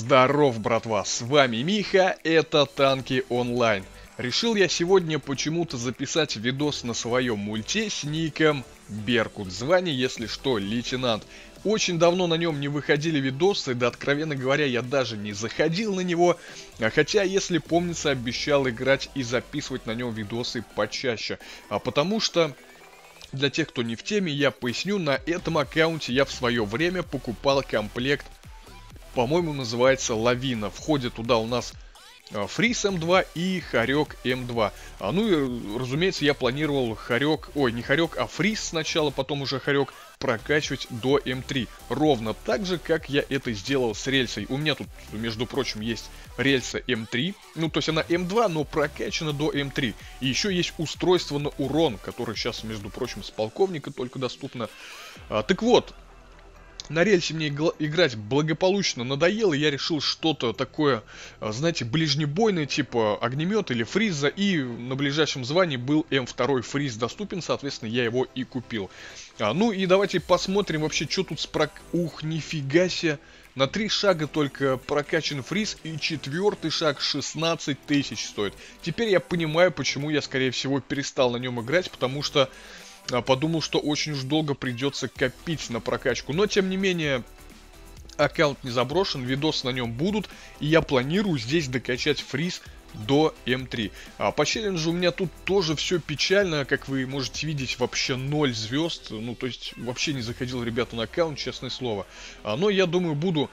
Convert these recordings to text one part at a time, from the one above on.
Здоров, братва, с вами Миха, это Танки Онлайн. Решил я сегодня почему-то записать видос на своем мульте с ником Беркут. Звание, если что, лейтенант. Очень давно на нем не выходили видосы, да, откровенно говоря, я даже не заходил на него. Хотя, если помнится, обещал играть и записывать на нем видосы почаще. Потому что... Для тех, кто не в теме, я поясню, на этом аккаунте я в свое время покупал комплект, по-моему, называется Лавина. Входит туда у нас Фриз М2 и Хорек М2. Ну и, разумеется, я планировал Хорек, ой, не Хорек, а Фриз сначала, потом уже Хорек прокачивать до М3. Ровно так же, как я это сделал с рельсой. У меня тут, между прочим, есть рельса М3. Ну, то есть она М2, но прокачана до М3. И еще есть устройство на урон, которое сейчас, между прочим, с полковника только доступно. Так вот, на рельсе мне играть благополучно надоело, и я решил что-то такое, знаете, ближнебойное, типа огнемет или фриза, и на ближайшем звании был М2 фриз доступен, соответственно, я его и купил. Ну и давайте посмотрим вообще, что тут с Ух, нифига себе! На 3 шага только прокачан фриз, и 4-й шаг 16 тысяч стоит. Теперь я понимаю, почему я, скорее всего, перестал на нем играть, потому что... подумал, что очень уж долго придется копить на прокачку. Но, тем не менее, аккаунт не заброшен, видосы на нем будут. И я планирую здесь докачать фриз до М3. По челленджу у меня тут тоже все печально. Как вы можете видеть, вообще 0 звезд. Ну, то есть, вообще не заходил, ребята, на аккаунт, честное слово. Но я думаю, буду...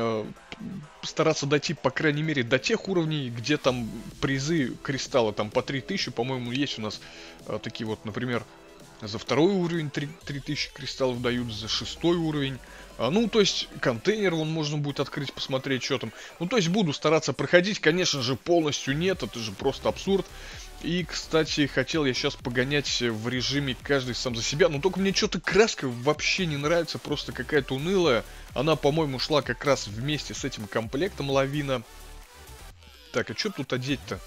стараться дойти, по крайней мере, до тех уровней, где там призы кристалла, там по 3000, по-моему, есть у нас такие вот, например, за 2-й уровень 3000 кристаллов дают, за 6-й уровень. Ну, то есть, контейнер вон можно будет открыть, посмотреть, что там. Ну, то есть, буду стараться проходить. Конечно же, полностью нет, это же просто абсурд. И, кстати, хотел я сейчас погонять в режиме каждый сам за себя. Но только мне что-то краска вообще не нравится, просто какая-то унылая. Она, по-моему, шла как раз вместе с этим комплектом Лавина. Так, а что тут одеть-то?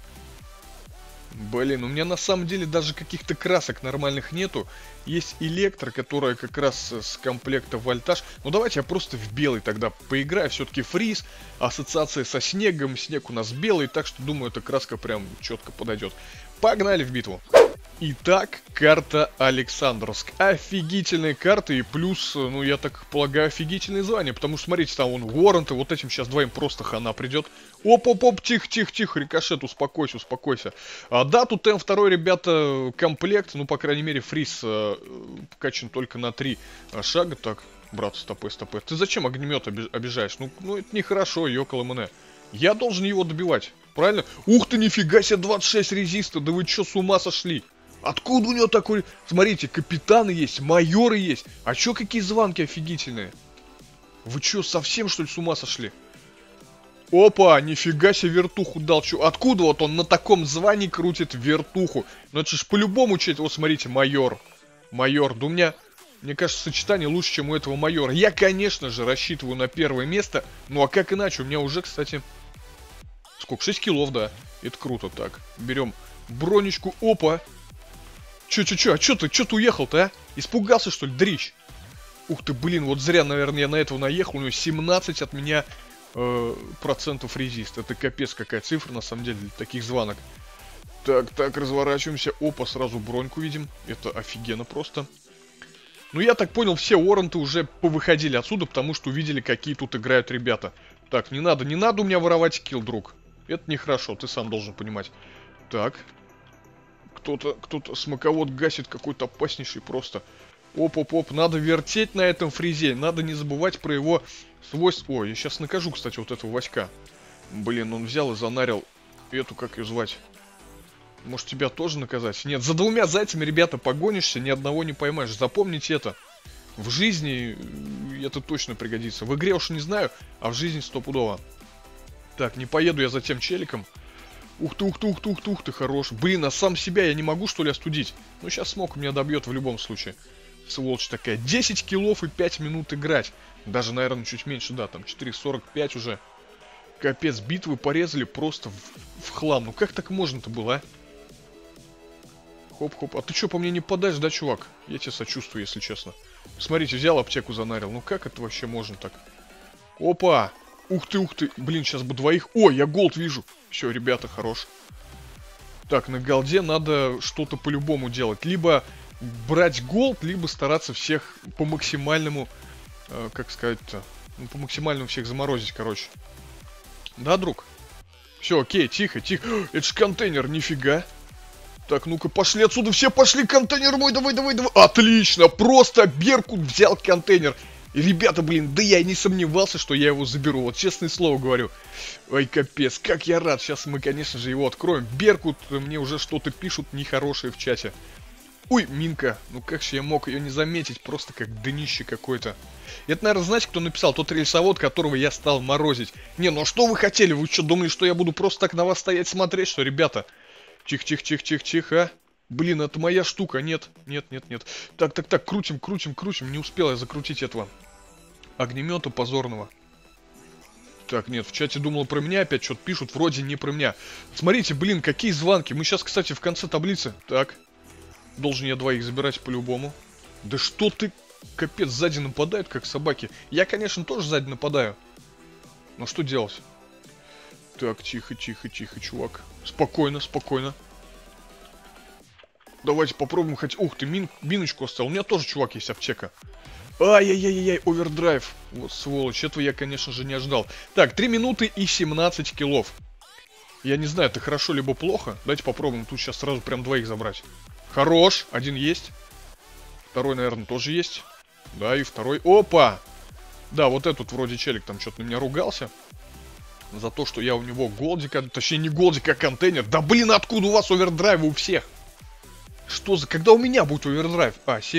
Блин, у меня на самом деле даже каких-то красок нормальных нету. Есть электро, которая как раз с комплекта вольтаж. Ну давайте я просто в белый тогда поиграю. Все-таки фриз, ассоциация со снегом. Снег у нас белый, так что думаю, эта краска прям четко подойдет. Погнали в битву. Итак, карта Александровск. Офигительная карта и плюс, ну я так полагаю, офигительное звание. Потому что, смотрите, там вон Уоррент, и вот этим сейчас двоим просто хана придет. Оп-оп-оп, тихо-тихо-тихо, рикошет, успокойся, успокойся. Да, тут М2, ребята, комплект, ну, по крайней мере, фриз качан только на 3 шага. Так, брат, стопэ. Ты зачем огнемет обижаешь? Ну, это нехорошо, ёкало мне. Я должен его добивать, правильно? Ух ты, нифига себе, 26 резиста, да вы чё, с ума сошли? Откуда у него такой... Смотрите, капитаны есть, майоры есть. А чё, какие званки офигительные? Вы чё, совсем, что ли, с ума сошли? Опа, нифига себе вертуху дал. Чё? Откуда вот он на таком звании крутит вертуху? Ну это ж по-любому чуть... Вот смотрите, майор. Майор, да у меня... Мне кажется, сочетание лучше, чем у этого майора. Я, конечно же, рассчитываю на первое место. Ну а как иначе? У меня уже, кстати... Сколько? 6 киллов, да. Это круто. Так, берем бронечку. Опа. Чё? А чё ты уехал-то, а? Испугался, что ли, дрищ? Ух ты, блин, вот зря, наверное, я на этого наехал. У него 17 от меня процентов резист. Это капец какая цифра, на самом деле, для таких званок. Так, разворачиваемся. Опа, сразу броньку видим. Это офигенно просто. Ну, я так понял, все Уорренты уже повыходили отсюда, потому что увидели, какие тут играют ребята. Так, не надо у меня воровать килл, друг. Это нехорошо, ты сам должен понимать. Так. Кто-то смоковод гасит, какой-то опаснейший просто. Оп, надо вертеть на этом фризе. Надо не забывать про его свойства. Ой, я сейчас накажу, кстати, вот этого Васька. Блин, он взял и занарил эту, как ее звать. Может, тебя тоже наказать? Нет, за 2 зайцами, ребята, погонишься, ни одного не поймаешь. Запомните это. В жизни это точно пригодится. В игре уж не знаю, а в жизни стопудово. Так, не поеду я за тем челиком. Ух ты, хорош. Блин, а сам себя я не могу, что ли, остудить? Ну, сейчас смог меня добьет в любом случае. Сволочь такая. 10 киллов и 5 минут играть. Даже, наверное, чуть меньше, да, там 4:45 уже. Капец, битвы порезали просто в хлам. Ну, как так можно-то было, а? Хоп. А ты что, по мне не подашь, да, чувак? Я тебе сочувствую, если честно. Смотрите, взял аптеку, занарил. Ну, как это вообще можно так? Опа! Ух ты, ух ты. Блин, сейчас бы двоих. О, я голд вижу. Все, ребята, хорош. Так, на голде надо что-то по-любому делать. Либо брать голд, либо стараться всех по максимальному... как сказать-то? Ну, по максимальному всех заморозить, короче. Да, друг? Все, окей, тихо, тихо. Это же контейнер, нифига. Так, ну-ка, пошли отсюда, все пошли, контейнер мой, давай, давай, давай. Отлично, просто Беркут взял контейнер. И, ребята, блин, да я и не сомневался, что я его заберу, вот честное слово говорю. Ой, капец, как я рад, сейчас мы, конечно же, его откроем. Беркут, мне уже что-то пишут нехорошее в чате. Ой, Минка, ну как же я мог ее не заметить, просто как днище какое-то. Это, наверное, знаете, кто написал? Тот рельсовод, которого я стал морозить. Не, ну а что вы хотели? Вы что, думали, что я буду просто так на вас стоять смотреть, что, ребята? Тихо-тихо-тихо-тихо-тихо. Блин, это моя штука. Нет, нет, нет, нет. Так, так, так, крутим, крутим, крутим. Не успел я закрутить этого огнемета позорного. Так, нет, в чате думал про меня, опять что-то пишут, вроде не про меня. Смотрите, блин, какие звонки. Мы сейчас, кстати, в конце таблицы. Так, должен я двоих забирать по-любому. Да что ты, капец, сзади нападают, как собаки. Я, конечно, тоже сзади нападаю. Но что делать? Так, тихо, тихо, тихо, чувак. Спокойно, спокойно. Давайте попробуем хоть... Ух ты, миночку оставил. У меня тоже, чувак, есть аптека. Ай-яй-яй-яй, овердрайв. Вот сволочь, этого я, конечно же, не ожидал. Так, 3 минуты и 17 киллов. Я не знаю, это хорошо либо плохо. Давайте попробуем тут сейчас сразу прям двоих забрать. Хорош, один есть. Второй, наверное, тоже есть. Да, и второй. Опа! Да, вот этот вроде челик там что-то на меня ругался. За то, что я у него голдика, точнее не голдик, а контейнер. Да блин, откуда у вас овердрайвы у всех? Что за... Когда у меня будет овердрайв?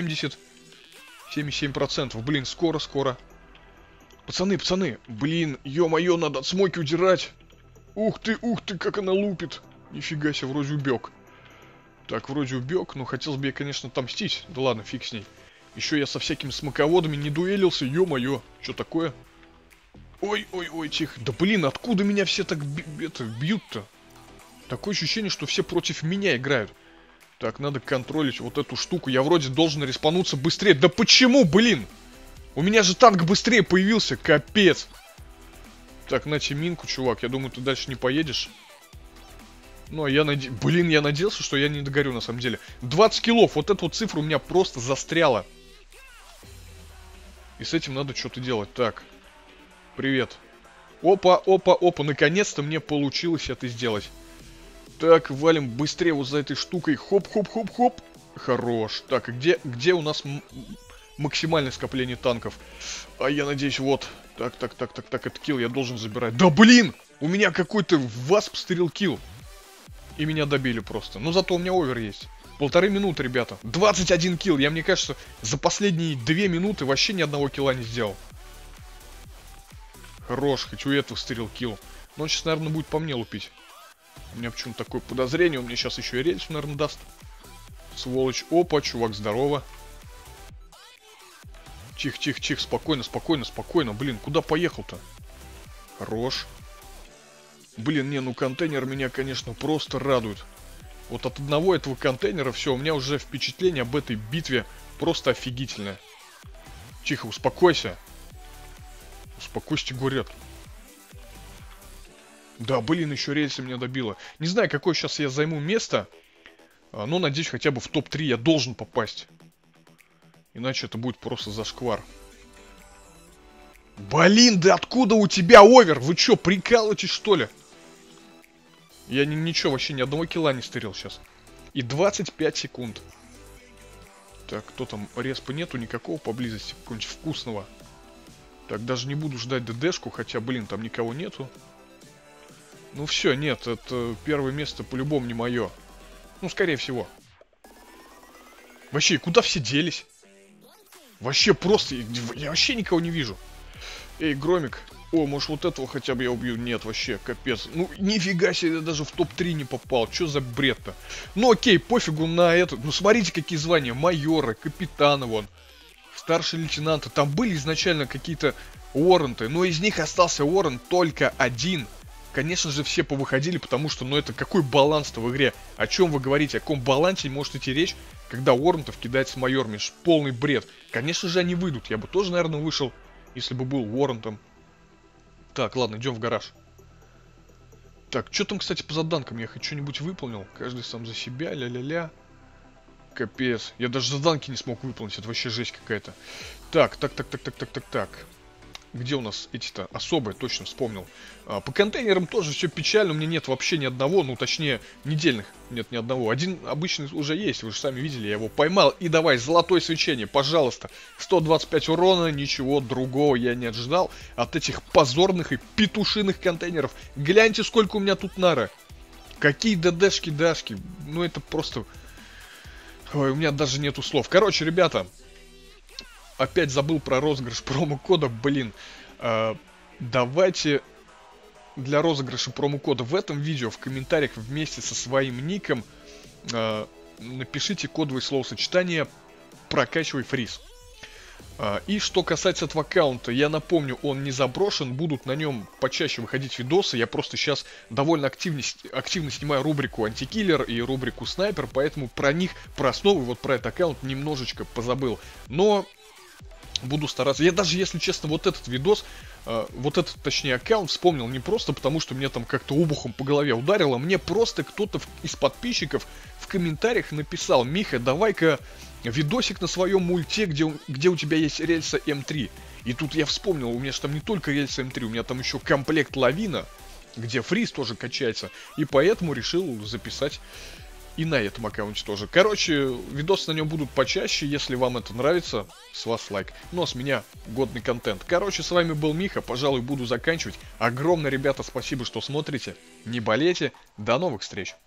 77%. Блин, скоро. Пацаны, пацаны. Блин, ё-моё, надо от смойки удирать. Ух ты, как она лупит. Нифига себе, вроде убег. Так, вроде убег, но хотелось бы я, конечно, отомстить. Да ладно, фиг с ней. Еще я со всякими смоководами не дуэлился, ё-моё. Что такое? Ой, тихо. Да блин, откуда меня все так бьют-то? Такое ощущение, что все против меня играют. Так, надо контролить вот эту штуку. Я вроде должен респануться быстрее. Да почему, блин? У меня же танк быстрее появился, капец. Так, на минку, чувак. Я думаю, ты дальше не поедешь. Ну, а я Блин, я надеялся, что я не догорю, на самом деле. 20 киллов. Вот эта вот цифра у меня просто застряла. И с этим надо что-то делать. Так. Привет. Опа. Наконец-то мне получилось это сделать. Так, валим быстрее вот за этой штукой. Хоп. Хорош. Так, где у нас максимальное скопление танков? А я надеюсь, вот. Так, этот килл я должен забирать. Да блин! У меня какой-то васп стрелкил. И меня добили просто. Но зато у меня овер есть. 1,5 минуты, ребята. 21 килл. Я, мне кажется, за последние 2 минуты вообще ни одного килла не сделал. Хорош, хочу этого стрелкил. Но он сейчас, наверное, будет по мне лупить. У меня почему-то такое подозрение. Он мне сейчас еще и рельс, наверное, даст. Сволочь. Опа, чувак, здорово. Тихо. Спокойно. Блин, куда поехал-то? Хорош. Блин, не, ну контейнер меня, конечно, просто радует. Вот от одного этого контейнера все, у меня уже впечатление об этой битве просто офигительное. Тихо, успокойся. Успокойся, говорят. Да, блин, еще рельсы меня добило. Не знаю, какое сейчас я займу место. Но, надеюсь, хотя бы в топ-3 я должен попасть. Иначе это будет просто зашквар. Блин, да откуда у тебя овер? Вы что, прикалываетесь, что ли? Я ничего, вообще ни одного килла не стырил сейчас. И 25 секунд. Так, кто там? Респа нету никакого поблизости. Какого-нибудь вкусного. Так, даже не буду ждать ДДшку, хотя, блин, там никого нету. Ну все, нет, это первое место по-любому не мое. Ну, скорее всего. Вообще, куда все делись? Вообще просто, я вообще никого не вижу. Эй, Громик. О, может вот этого хотя бы я убью? Нет, вообще, капец. Ну, нифига себе, я даже в топ-3 не попал. Что за бред-то? Ну, окей, пофигу на это. Ну, смотрите, какие звания. Майоры, капитаны вон. Старший лейтенанты. Там были изначально какие-то уорренты. Но из них остался уоррент только один. Конечно же, все повыходили, потому что, ну, это какой баланс-то в игре? О чем вы говорите? О каком балансе может идти речь, когда уоррентов кидать с майорами? Полный бред. Конечно же, они выйдут. Я бы тоже, наверное, вышел, если бы был уоррентом. Так, ладно, идем в гараж. Так, что там, кстати, по заданкам? Я хоть что-нибудь выполнил? Каждый сам за себя, ля-ля-ля. Капец. Я даже заданки не смог выполнить. Это вообще жесть какая-то. Так. Где у нас эти-то особые? Точно вспомнил. По контейнерам тоже все печально. У меня нет вообще ни одного. Ну, точнее, недельных нет ни одного. Один обычный уже есть. Вы же сами видели. Я его поймал. И давай, золотое свечение. Пожалуйста. 125 урона. Ничего другого я не ожидал. От этих позорных и петушиных контейнеров. Гляньте, сколько у меня тут нара. Какие ДДшки-дашки. Ну, это просто... Ой, у меня даже нету слов. Короче, ребята... Опять забыл про розыгрыш промокода, блин. Давайте для розыгрыша промокода в этом видео в комментариях вместе со своим ником напишите кодовое словосочетание «Прокачивай фриз». И что касается этого аккаунта, я напомню, он не заброшен, будут на нем почаще выходить видосы. Я просто сейчас довольно активно снимаю рубрику «Антикиллер» и рубрику «Снайпер», поэтому про них, про основы, вот про этот аккаунт немножечко позабыл. Но... буду стараться. Я даже, если честно, вот этот видос, вот этот, точнее, аккаунт вспомнил не просто потому, что меня там как-то обухом по голове ударило. Мне просто кто-то из подписчиков в комментариях написал: Миха, давай-ка видосик на своем мульте, где у тебя есть рельса М3. И тут я вспомнил, у меня же там не только рельса М3, у меня там еще комплект Лавина, где фриз тоже качается. И поэтому решил записать и на этом аккаунте тоже. Короче, видосы на нем будут почаще. Если вам это нравится, с вас лайк. Ну а с меня годный контент. Короче, с вами был Миха. Пожалуй, буду заканчивать. Огромное, ребята, спасибо, что смотрите. Не болейте. До новых встреч.